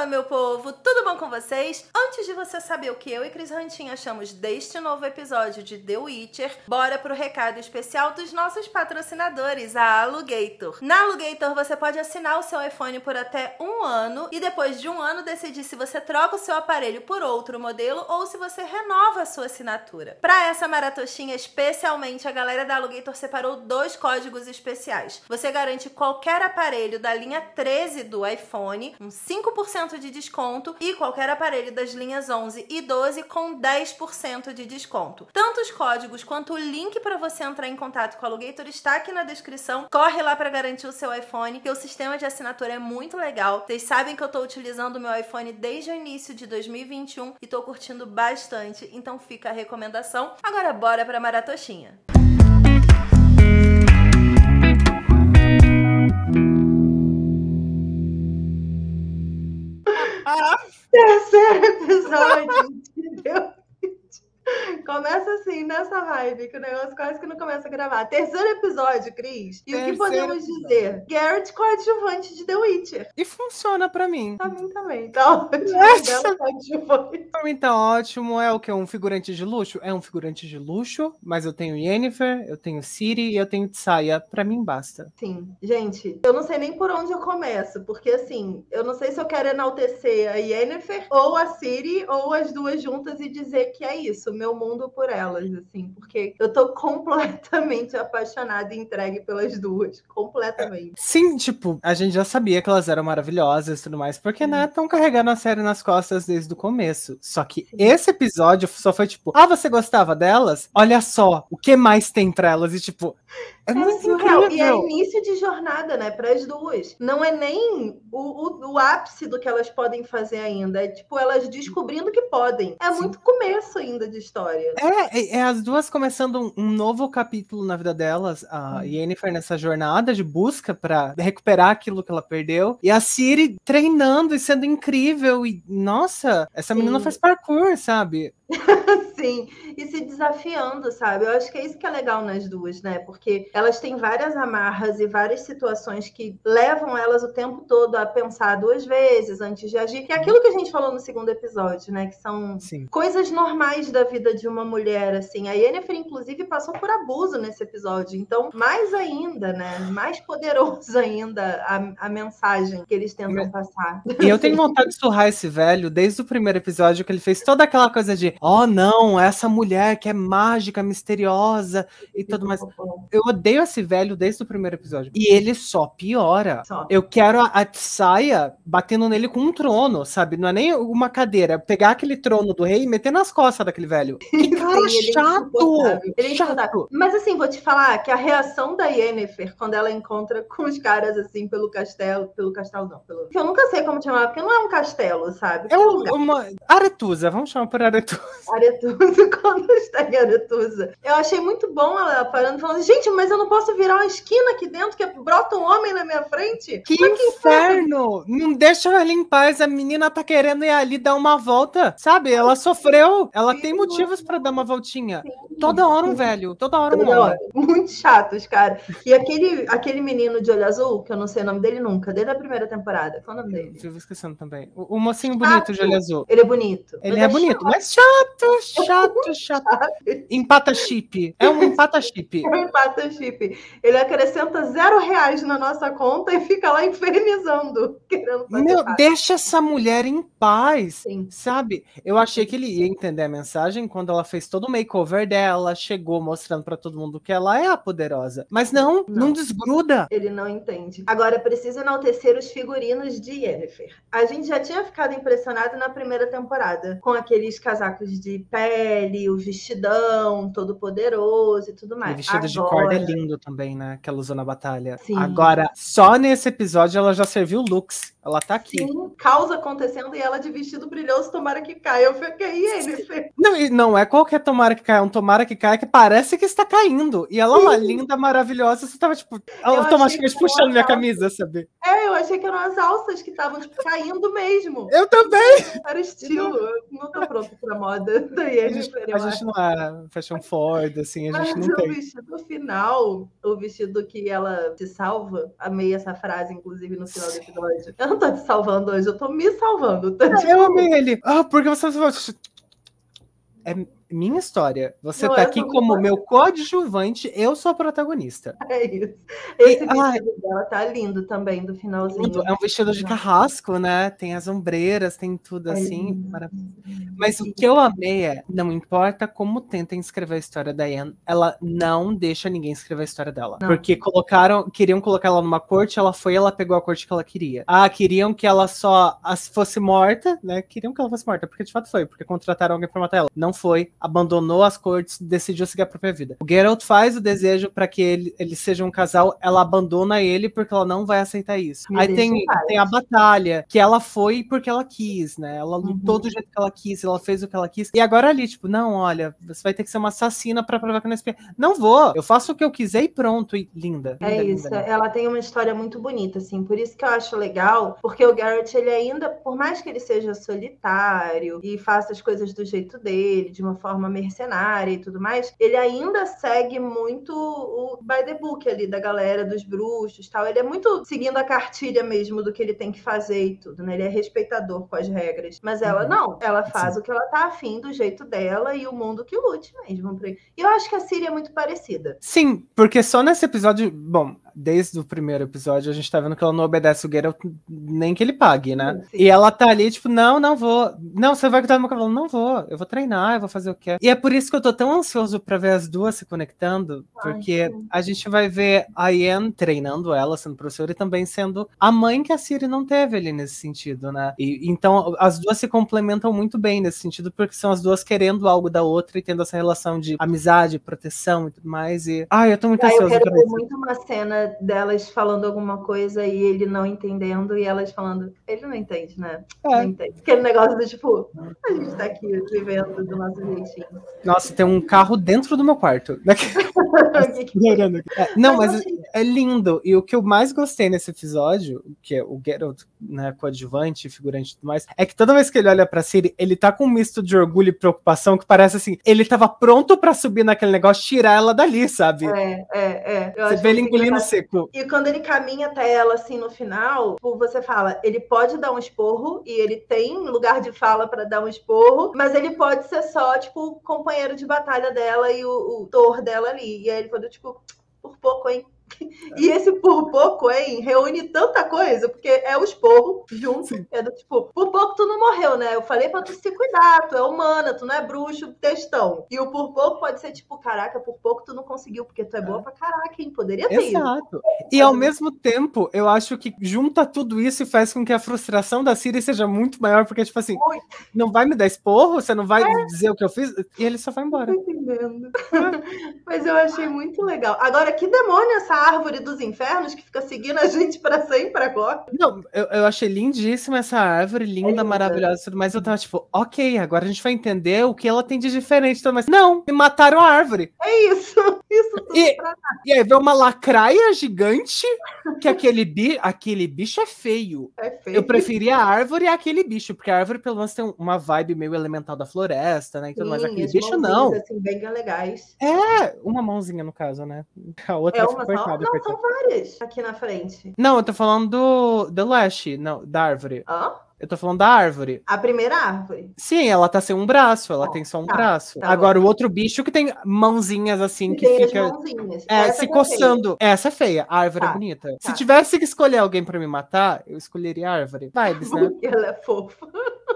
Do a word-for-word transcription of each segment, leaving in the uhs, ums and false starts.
Fala, meu povo, tudo bom com vocês? Antes de você saber o que eu e Cris Rantin achamos deste novo episódio de The Witcher, bora pro recado especial dos nossos patrocinadores, a Alugator. Na Alugator você pode assinar o seu iPhone por até um ano e depois de um ano decidir se você troca o seu aparelho por outro modelo ou se você renova a sua assinatura. Para essa maratoshinha, especialmente a galera da Alugator separou dois códigos especiais. Você garante qualquer aparelho da linha treze do iPhone, um cinco por cento de desconto, e qualquer aparelho das linhas onze e doze com dez por cento de desconto. Tanto os códigos quanto o link para você entrar em contato com a Alugator está aqui na descrição. Corre lá para garantir o seu iPhone, que o sistema de assinatura é muito legal. Vocês sabem que eu estou utilizando o meu iPhone desde o início de dois mil e vinte e um e estou curtindo bastante, então fica a recomendação. Agora bora para a maratoshinha. Terceiro episódio de The Witcher. Começa assim, nessa vibe, que o negócio quase que não começa a gravar. Terceiro episódio, Cris. E Terceiro o que podemos episódio. dizer? Geralt coadjuvante de The Witcher. E funciona pra mim. Pra mim também. Tá ótimo. Coadjuvante. Pra mim tá ótimo. É o que? Um figurante de luxo? É um figurante de luxo, mas eu tenho Yennefer, eu tenho Ciri e eu tenho Tsaya. Pra mim basta. Sim. Gente, eu não sei nem por onde eu começo, porque assim, eu não sei se eu quero enaltecer a Yennefer ou a Ciri ou as duas juntas e dizer que é isso. Meu mundo por elas, assim, porque eu tô completamente apaixonada e entregue pelas duas, completamente. Sim, tipo, a gente já sabia que elas eram maravilhosas e tudo mais, porque, né, estão carregando a série nas costas desde o começo. Só que Sim. esse episódio só foi tipo, ah, você gostava delas? Olha só, o que mais tem pra elas? E tipo, é, é muito surreal. E é início de jornada, né, para as duas. Não é nem o, o, o ápice do que elas podem fazer ainda, é tipo, elas descobrindo que podem. É Sim. muito começo ainda de história. É, é, é as duas começando um, um novo capítulo na vida delas. A hum. Yennefer nessa jornada de busca pra recuperar aquilo que ela perdeu. E a Ciri treinando e sendo incrível. E, nossa, essa Sim. menina faz parkour, sabe? Sim, e se desafiando, sabe? Eu acho que é isso que é legal nas duas, né? Porque elas têm várias amarras e várias situações que levam elas o tempo todo a pensar duas vezes antes de agir. Que é aquilo que a gente falou no segundo episódio, né? Que são Sim. coisas normais da vida de uma mulher, assim. A Yennefer, inclusive, passou por abuso nesse episódio. Então, mais ainda, né? Mais poderoso ainda a, a mensagem que eles tentam passar. E eu tenho vontade de surrar esse velho desde o primeiro episódio, que ele fez toda aquela coisa de oh, não, essa mulher que é mágica, misteriosa e tudo mais. Eu odeio esse velho desde o primeiro episódio. E ele só piora. Só. Eu quero a, a Tsaya batendo nele com um trono, sabe? Não é nem uma cadeira. Pegar aquele trono do rei e meter nas costas daquele velho. Que cara Sim, chato! Ele é chato. Mas assim, vou te falar que a reação da Yennefer, quando ela encontra com os caras assim, pelo castelo, pelo castelo não, pelo... eu nunca sei como chamar, porque não é um castelo, sabe? É um, uma... Aretusa, vamos chamar por Aretusa. Aretusa, quando está em Aretusa. Eu achei muito bom ela parando e falando, gente, mas eu não posso virar uma esquina aqui dentro que brota um homem na minha frente? Que, que inferno! Não deixa ela em paz, a menina tá querendo ir ali dar uma volta, sabe? Ela sofreu, ela Sim, tem motivos pra dar uma voltinha. Sim. Toda hora um velho, toda hora um homem. Muito chatos, cara. E aquele, aquele menino de olho azul, que eu não sei o nome dele nunca, desde a primeira temporada. Qual é o nome dele? Eu vou esquecendo também. O, o mocinho chato. bonito de olho azul. Ele é bonito. Ele é, é bonito, chato. mas chato, chato, chato. Empata chip. É um empata chip. É um empata chip. Ele acrescenta zero reais na nossa conta e fica lá infernizando. Querendo fazer Meu, parte. deixa essa mulher em paz. Sim. Sabe? Eu achei que ele ia entender a mensagem quando ela fez todo o makeover dela, chegou mostrando pra todo mundo que ela é a poderosa. Mas não, não, não desgruda. Ele não entende. Agora, preciso enaltecer os figurinos de Yennefer. A gente já tinha ficado impressionado na primeira temporada, com aqueles casacos de pele, o vestidão todo poderoso e tudo mais. E o vestido Agora... de corda é lindo também, né? Que ela usou na batalha. Sim. Agora, só nesse episódio ela já serviu looks. Ela tá aqui. Sim, causa acontecendo e ela de vestido brilhoso, tomara que caia. Eu fiquei, Yennefer. Não, e não é qualquer que é tomara que caia, é um tomara que caia que parece que está caindo. E ela lá, linda, maravilhosa, você tava, tipo, automaticamente puxando minha camisa, sabe? É, eu achei que eram as alças que estavam, tipo, caindo mesmo. Eu também! Era estilo. Eu não tô pronta pra moda da Yennefer. A gente não é fashion forward, assim, a Mas gente não o tem. vestido final, o vestido que ela se salva, amei essa frase, inclusive, no final do episódio. Eu não tô te salvando hoje, eu tô me salvando. Tá, tipo... Eu amei ele. Ah, porque você... É minha história. Você não, tá aqui como meu coadjuvante, eu sou a protagonista. É isso. Esse e, vestido ai, dela tá lindo também, do finalzinho. Lindo. É um vestido de carrasco, né? Tem as ombreiras, tem tudo é assim. Lindo. Mas o que eu amei é, não importa como tentem escrever a história da Yen, ela não deixa ninguém escrever a história dela. Não. Porque colocaram, queriam colocar ela numa corte, ela foi, ela pegou a corte que ela queria. Ah, queriam que ela só fosse morta, né? Queriam que ela fosse morta, porque de fato foi, porque contrataram alguém pra matar ela. Não foi, abandonou as cortes, decidiu seguir a própria vida. O Geralt faz o desejo pra que ele, ele seja um casal, ela abandona ele porque ela não vai aceitar isso. Me Aí tem, tem a batalha, que ela foi porque ela quis, né? Ela lutou uhum. do jeito que ela quis, ela fez o que ela quis. E agora ali, tipo, não, olha, você vai ter que ser uma assassina pra provar que não é espia. Não vou, eu faço o que eu quiser e pronto. E linda. linda é isso, linda, linda. Ela tem uma história muito bonita, assim, por isso que eu acho legal, porque o Geralt, ele ainda, por mais que ele seja solitário e faça as coisas do jeito dele, de uma forma mercenária e tudo mais, ele ainda segue muito o by the book ali, da galera, dos bruxos e tal. Ele é muito seguindo a cartilha mesmo do que ele tem que fazer e tudo, né? Ele é respeitador com as regras. Mas ela uhum. não, ela faz Sim. o que ela tá afim, do jeito dela, e o mundo que lute mesmo. E eu acho que a Ciri é muito parecida. Sim, porque só nesse episódio, bom, desde o primeiro episódio, a gente tá vendo que ela não obedece o Geralt nem que ele pague, né? Sim. E ela tá ali, tipo, não, não vou. Não, você vai cuidar do meu cavalo. Não vou, eu vou treinar, eu vou fazer o que é. E é por isso que eu tô tão ansioso pra ver as duas se conectando, porque Ai, a gente vai ver a Yen treinando ela, sendo professora, e também sendo a mãe que a Ciri não teve ali nesse sentido, né? E, então, as duas se complementam muito bem nesse sentido, porque são as duas querendo algo da outra e tendo essa relação de amizade, proteção e tudo mais. E, ai, eu tô muito ah, ansioso eu quero pra ver isso. muito uma cena delas falando alguma coisa e ele não entendendo, e elas falando, ele não entende, né? É. Não entende. Aquele negócio do tipo, a gente tá aqui vivendo do nosso jeitinho. Nossa, tem um carro dentro do meu quarto. é, não, mas, mas é lindo. E o que eu mais gostei nesse episódio, que é o Geralt, né, coadjuvante, figurante e tudo mais, é que toda vez que ele olha pra Ciri, ele tá com um misto de orgulho e preocupação que parece assim, ele tava pronto pra subir naquele negócio, tirar ela dali, sabe? É, é, é. Eu Você vê ele engolindo seco. E quando ele caminha até ela, assim, no final, você fala, ele pode dar um esporro, e ele tem lugar de fala pra dar um esporro, mas ele pode ser só, tipo, o companheiro de batalha dela e o, o Thor dela ali. E aí ele falou, tipo, por pouco, hein? E esse por pouco, hein, reúne tanta coisa, porque é o esporro junto. Sim. É do tipo, por pouco tu não morreu, né? Eu falei pra tu se cuidar, tu é humana, tu não é bruxo, textão. E o por pouco pode ser tipo, caraca, por pouco tu não conseguiu, porque tu é boa pra caraca, hein? Poderia ter. Exato. E ao mesmo tempo, eu acho que junta tudo isso e faz com que a frustração da Ciri seja muito maior, porque, tipo assim, muito. Não vai me dar esporro, você não vai é. dizer o que eu fiz, e ele só vai embora. Não tô entendendo. Mas eu achei muito legal. Agora, que demônio essa árvore dos infernos que fica seguindo a gente pra sempre agora? Não, eu, eu achei lindíssima essa árvore, linda, é linda, maravilhosa, mas eu tava tipo, ok, agora a gente vai entender o que ela tem de diferente, mas não, me mataram a árvore. É isso, isso tudo e, pra nada. E aí vê uma lacraia gigante, que aquele, bi, aquele bicho é feio. É feio. Eu preferia a árvore a aquele bicho, porque a árvore pelo menos tem uma vibe meio elemental da floresta, né, e tudo Sim, mais, aquele bicho não. Assim, bem legais. É, uma mãozinha no caso, né, a outra é foi cortada. Não, são várias aqui na frente. Não, eu tô falando do, do Lash, não, da árvore. Hã? Eu tô falando da árvore. A primeira árvore? Sim, ela tá sem um braço, ela oh, tem só um tá, braço. Tá Agora, bom. O outro bicho que tem mãozinhas assim, que, que fica é, se coçando. É Essa é feia, a árvore tá, é bonita. Tá. Se tivesse que escolher alguém pra me matar, eu escolheria a árvore. Vibes, né? Porque ela é fofa.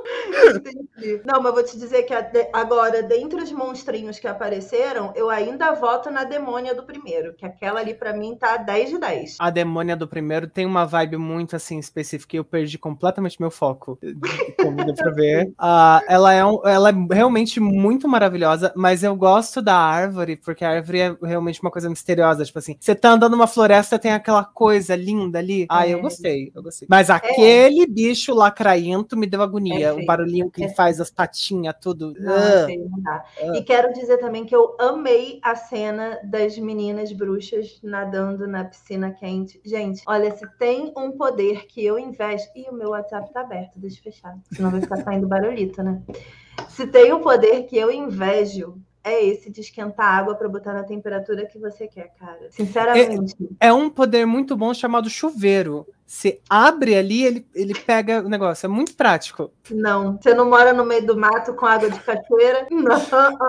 Entendi. Não, mas vou te dizer que agora, dentre os monstrinhos que apareceram, eu ainda voto na demônia do primeiro, que aquela ali pra mim tá dez de dez. A demônia do primeiro tem uma vibe muito assim específica e eu perdi completamente meu foco. Como deu pra ver. Uh, ela, é um, ela é realmente muito maravilhosa, mas eu gosto da árvore, porque a árvore é realmente uma coisa misteriosa. Tipo assim, você tá andando numa floresta, tem aquela coisa linda ali. Ah, é. eu gostei, eu gostei. Mas aquele é. bicho lacraento me deu agonia. É o barulho barulhinho que ele faz, as patinhas, tudo. Não, uh, sei, não dá. uh. E quero dizer também que eu amei a cena das meninas bruxas nadando na piscina quente. Gente, olha, se tem um poder que eu invejo... Ih, o meu WhatsApp tá aberto, deixa eu fechar. Senão vai ficar saindo barulhito, né? Se tem um poder que eu invejo... é esse de esquentar a água para botar na temperatura que você quer, cara. Sinceramente. É, é um poder muito bom chamado chuveiro. Você abre ali, ele, ele pega o negócio. É muito prático. Não. Você não mora no meio do mato com água de cachoeira? Não.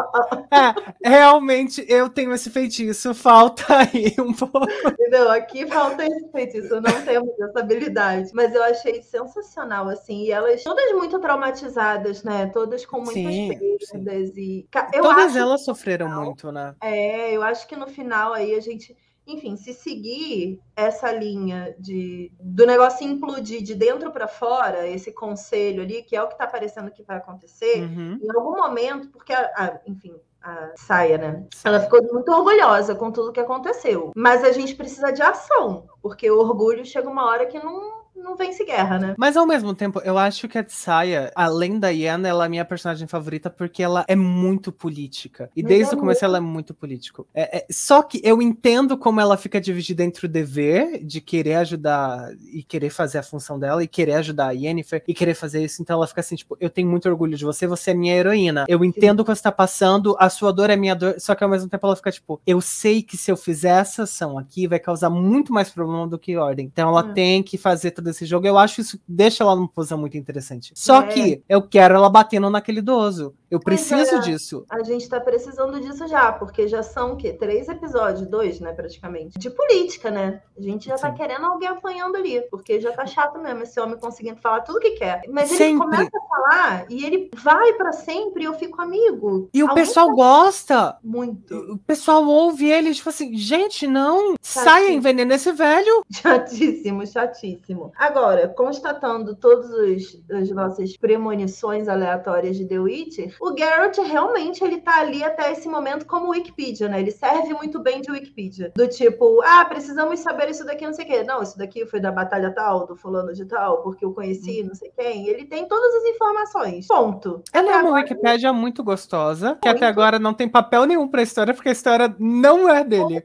É, realmente eu tenho esse feitiço. Falta aí um pouco. Entendeu? Aqui falta esse feitiço. Não temos essa habilidade. Mas eu achei sensacional, assim. E elas todas muito traumatizadas, né? Todas com muitas Sim, perdas. E... Eu todas acho elas sofreram final, muito, né? É, eu acho que no final aí a gente... Enfim, se seguir essa linha de, do negócio implodir de dentro para fora, esse conselho ali, que é o que está parecendo que vai acontecer, uhum. Em algum momento, porque, a, a, enfim, a Saia, né? Ela ficou muito orgulhosa com tudo que aconteceu. Mas a gente precisa de ação, porque o orgulho chega uma hora que não... não vence guerra, né? Mas ao mesmo tempo, eu acho que a Tsaya, além da Yen, ela é a minha personagem favorita porque ela é muito política. E Mas desde é o começo muito... ela é muito político. É, é, só que eu entendo como ela fica dividida entre o dever de querer ajudar e querer fazer a função dela e querer ajudar a Yennefer e querer fazer isso. Então ela fica assim, tipo, eu tenho muito orgulho de você, você é minha heroína. Eu entendo o que você tá passando, a sua dor é minha dor, só que ao mesmo tempo ela fica tipo, eu sei que se eu fizer essa ação aqui vai causar muito mais problema do que ordem. Então ela hum. tem que fazer tudo esse jogo. Eu acho isso deixa ela numa posição muito interessante. Só é. que eu quero ela batendo naquele idoso. Eu preciso é, disso. A gente tá precisando disso já, porque já são o quê? Três episódios, dois, né, praticamente. De política, né? A gente já Sim. tá querendo alguém apanhando ali, porque já tá chato mesmo esse homem conseguindo falar tudo que quer. Mas sempre. Ele começa a falar e ele vai pra sempre e eu fico amigo. E o alguém pessoal tá... gosta. Muito. O pessoal ouve ele, tipo assim, gente, não, saia, envenena esse velho. Chatíssimo, chatíssimo. Agora, constatando todas as nossas premonições aleatórias de The Witcher, o Geralt realmente ele tá ali até esse momento como Wikipedia, né? Ele serve muito bem de Wikipedia. Do tipo, ah, precisamos saber isso daqui, não sei o quê. Não, isso daqui foi da batalha tal, do fulano de tal, porque eu conheci, não sei quem. Ele tem todas as informações. Ponto. Ela é uma agora... Wikipédia muito gostosa, muito. Que até agora não tem papel nenhum pra história, porque a história não é dele.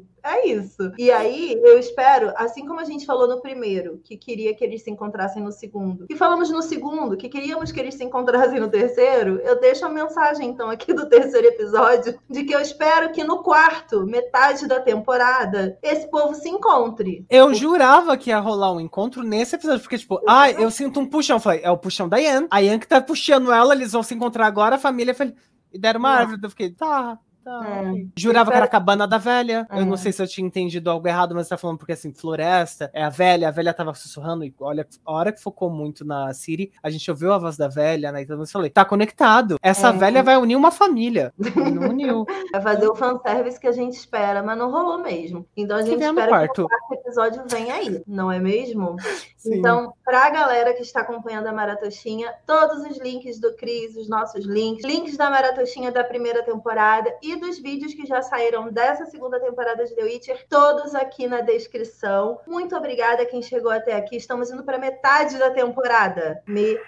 É isso. E aí, eu espero, assim como a gente falou no primeiro, que queria que eles se encontrassem no segundo, e falamos no segundo, que queríamos que eles se encontrassem no terceiro, eu deixo a mensagem, então, aqui do terceiro episódio, de que eu espero que no quarto, metade da temporada, esse povo se encontre. Eu jurava que ia rolar um encontro nesse episódio, porque, tipo, ai, ah, eu sinto um puxão. Eu falei, é o puxão da Yen. A Yen que tá puxando ela, eles vão se encontrar agora, a família foi... E deram uma Não. árvore, eu fiquei, tá... É. Jurava que era a cabana da velha. É. Eu não sei se eu tinha entendido algo errado, mas você tá falando porque assim, floresta, é a velha, a velha tava sussurrando, e olha, a hora que focou muito na Ciri, a gente ouviu a voz da velha, né? Então eu falei, tá conectado. Essa é. velha vai unir uma família. E não uniu. Vai fazer o fanservice que a gente espera, mas não rolou mesmo. Então a gente espera quarto. que o quarto episódio venha aí, não é mesmo? Sim. Então, pra galera que está acompanhando a Maratoshinha, todos os links do Cris, os nossos links, links da Maratoshinha da primeira temporada e dos vídeos que já saíram dessa segunda temporada de The Witcher, todos aqui na descrição. Muito obrigada a quem chegou até aqui. Estamos indo para metade da temporada.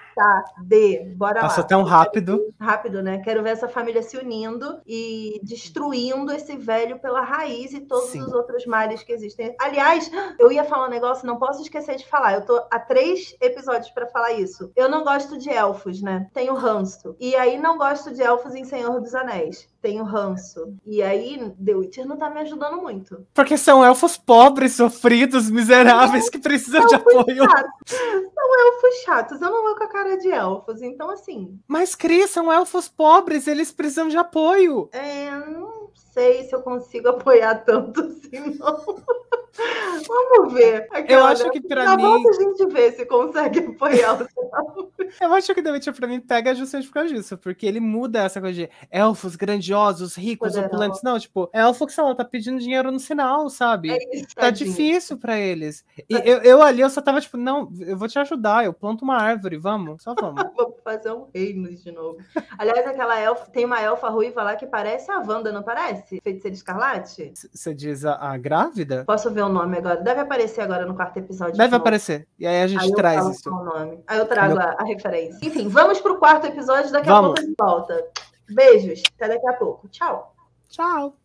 Metade. Bora lá. Passou tão rápido. Rápido, né? Quero ver essa família se unindo e destruindo esse velho pela raiz e todos Sim. os outros males que existem. Aliás, eu ia falar um negócio, não posso esquecer de falar. Eu tô há três episódios para falar isso. Eu não gosto de elfos, né? Tenho ranço. E aí não gosto de elfos em Senhor dos Anéis. Tenho ranço. E aí, The Witcher não tá me ajudando muito. Porque são elfos pobres, sofridos, miseráveis, que precisam de apoio. Chatos. São elfos chatos. Eu não vou com a cara de elfos. Então, assim... Mas, Cris, são elfos pobres. Eles precisam de apoio. É, não sei se eu consigo apoiar tanto assim, não. Vamos ver. Aquela eu acho que pra Na mim... volta a gente vê se consegue apoiar o Eu acho que The Witcher pra mim pega justamente por causa disso, porque ele muda essa coisa de elfos grandiosos, ricos, Poderão. opulentos. Não, tipo, elfo que, sei lá, tá pedindo dinheiro no sinal, sabe? É isso, tá tadinho. Difícil pra eles. E eu, eu ali, eu só tava tipo, não, eu vou te ajudar, eu planto uma árvore, vamos, só vamos. Vamos fazer um reino de novo. Aliás, aquela elfa, tem uma elfa ruiva lá que parece a Wanda, não parece? Feiticeira Escarlate? Você diz a, a grávida? Posso ver ver o nome agora. Deve aparecer agora no quarto episódio. Deve aparecer. E aí a gente aí traz eu isso. O nome. Aí eu trago a, a referência. Enfim, vamos pro quarto episódio. Daqui a Vamos. pouco a gente volta. Beijos. Até daqui a pouco. Tchau. Tchau.